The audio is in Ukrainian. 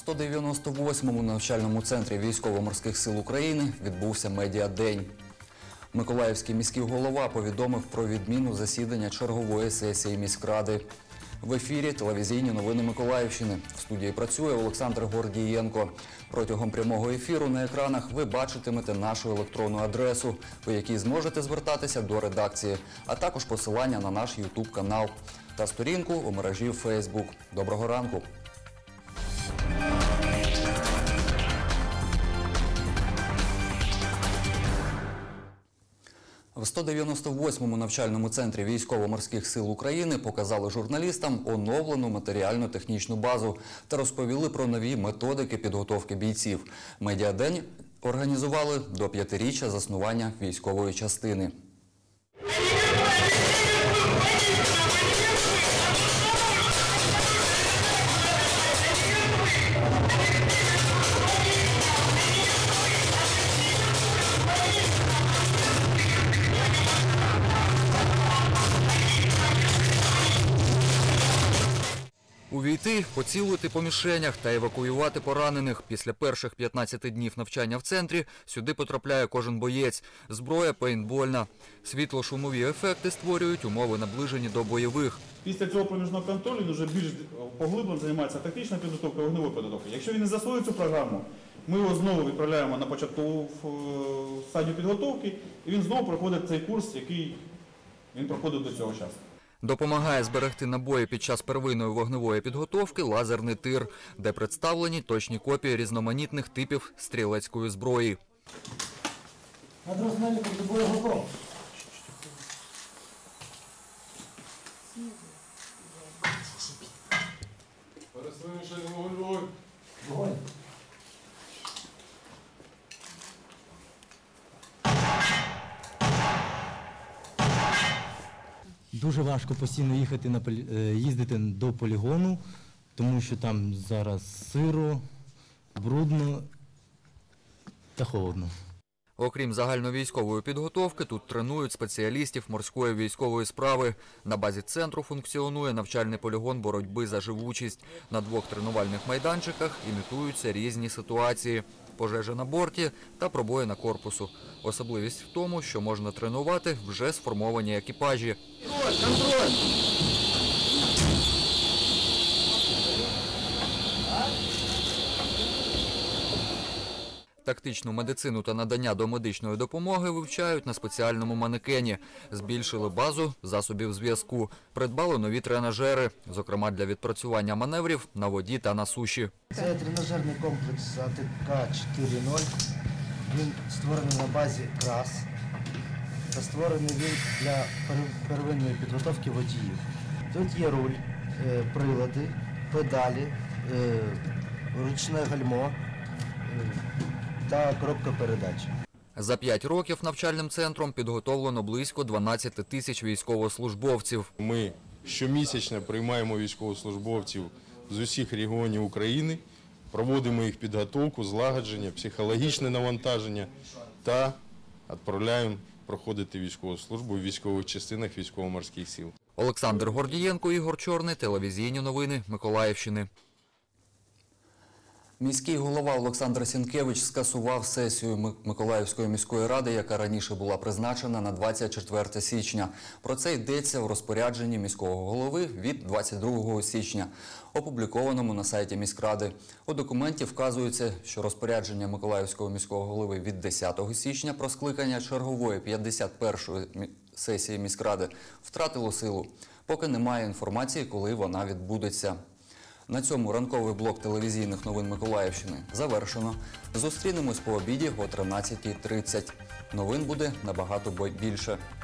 В 198-му навчальному центрі Військово-морських сил України відбувся медіадень. Миколаївський міський голова повідомив про відміну засідання чергової сесії міськради. В ефірі телевізійні новини Миколаївщини. В студії працює Олександр Гордієнко. Протягом прямого ефіру на екранах ви бачитимете нашу електронну адресу, по якій зможете звертатися до редакції, а також посилання на наш YouTube-канал та сторінку у мережі Facebook. Доброго ранку! В 198-му навчальному центрі Військово-морських сил України показали журналістам оновлену матеріально-технічну базу та розповіли про нові методики підготовки бійців. Медіадень організували до 5-річчя заснування військової частини. Увійти, поцілити по мішенях та евакуювати поранених. Після перших 15 днів навчання в центрі сюди потрапляє кожен боєць. Зброя пейнтбольна. Світло-шумові ефекти створюють умови, наближені до бойових. Після цього проміжного контролю він вже більш поглиблено займається тактичною підготовкою, вогневою підготовкою. Якщо він не засвоїть цю програму, ми його знову відправляємо на початкову стадію підготовки, і він знову проходить цей курс, який він проходив до цього часу. Допомагає зберегти набої під час первинної вогневої підготовки лазерний тир, де представлені точні копії різноманітних типів стрілецької зброї. Дуже важко постійно їздити до полігону, тому що там зараз сиро, брудно та холодно. Окрім загальновійськової підготовки, тут тренують спеціалістів морської військової справи. На базі центру функціонує навчальний полігон боротьби за живучість. На 2 тренувальних майданчиках імітуються різні ситуації – пожежа на борті та пробоїна корпусу. Особливість в тому, що можна тренувати вже сформовані екіпажі. Контроль! Тактичну медицину та надання домедичної допомоги вивчають на спеціальному манекені. Збільшили базу засобів зв'язку. Придбали нові тренажери, зокрема для відпрацювання маневрів на воді та на суші. Це тренажерний комплекс АТК 4.0. Він створений на базі КРАС. Та створений він для первинної підготовки водіїв. Тут є руль, прилади, педалі, ручне гальмо та коробка передач. За 5 років навчальним центром підготовлено близько 12 тисяч військовослужбовців. Ми щомісячно приймаємо військовослужбовців з усіх регіонів України, проводимо їх підготовку, злагодження, психологічне навантаження та відправляємо проходити військову службу в військових частинах Військово-морських сил. Олександр Гордієнко, Ігор Чорний, телевізійні новини Миколаївщини. Міський голова Олександр Сінкевич скасував сесію Миколаївської міської ради, яка раніше була призначена на 24 січня. Про це йдеться в розпорядженні міського голови від 22 січня, опублікованому на сайті міськради. У документі вказується, що розпорядження Миколаївського міського голови від 10 січня про скликання чергової 51-ї сесії міськради втратило силу, поки немає інформації, коли вона відбудеться. На цьому ранковий блок телевізійних новин Миколаївщини завершено. Зустрінемось по обіді о 13:30. Новин буде набагато більше.